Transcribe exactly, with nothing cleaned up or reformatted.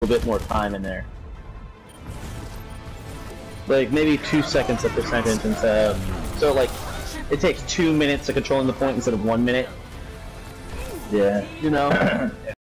bit more time in there. Like maybe two seconds of percentage instead of, so like it takes two minutes to controlling the point instead of one minute. Yeah. You know?